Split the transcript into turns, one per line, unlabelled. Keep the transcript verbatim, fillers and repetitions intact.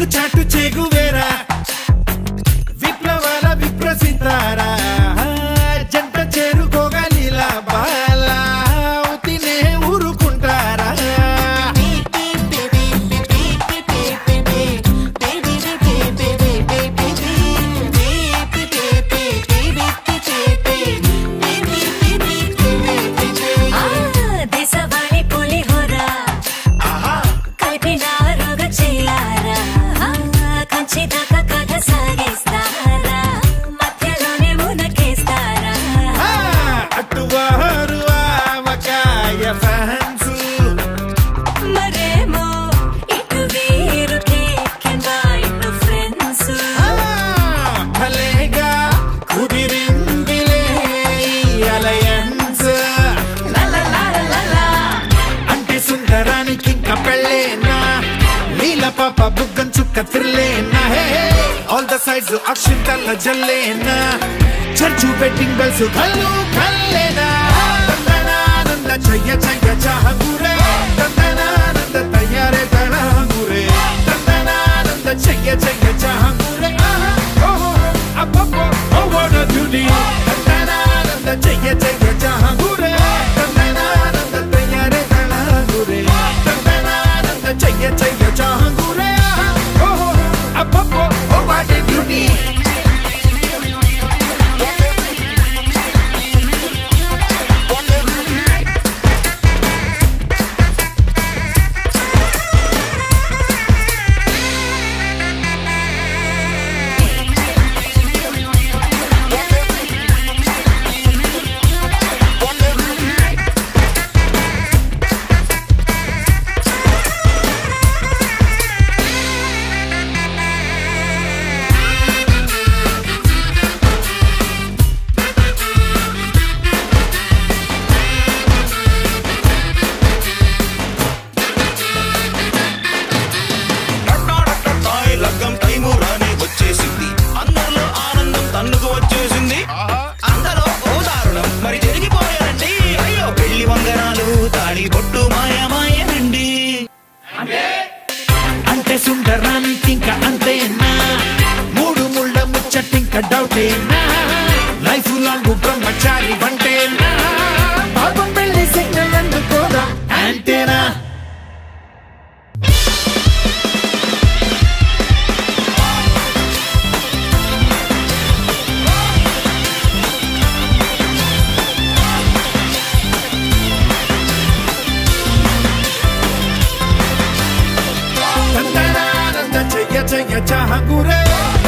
చాటు చెగువేరా విప్లవాల విప్రసితారా జంట చేరుకోగలిలా బాలా తినే ఊరుకుంటారా Papa buggan chukka tirlena hey all the sides action talla jallena church wedding bells khallu khallena dandana nanda chaya chaya chahagure dandana nanda tayare talagure dandana nanda chaya chaya chahagure oh oh oh oh what a beauty dandana nanda chaya chaya chahagure dandana nanda tayare talagure dandana nanda chaya chaya chahagure oh what a beauty అంటే సుందరానికి ఇంకా అంతేనా మూడు ముళ్ళ ముచ్చటింక డౌటేనా life long బ్రహ్మచారి వంటేనా పాపం పెళ్లి signal అందుకోదా అంటేనా chaya chahagure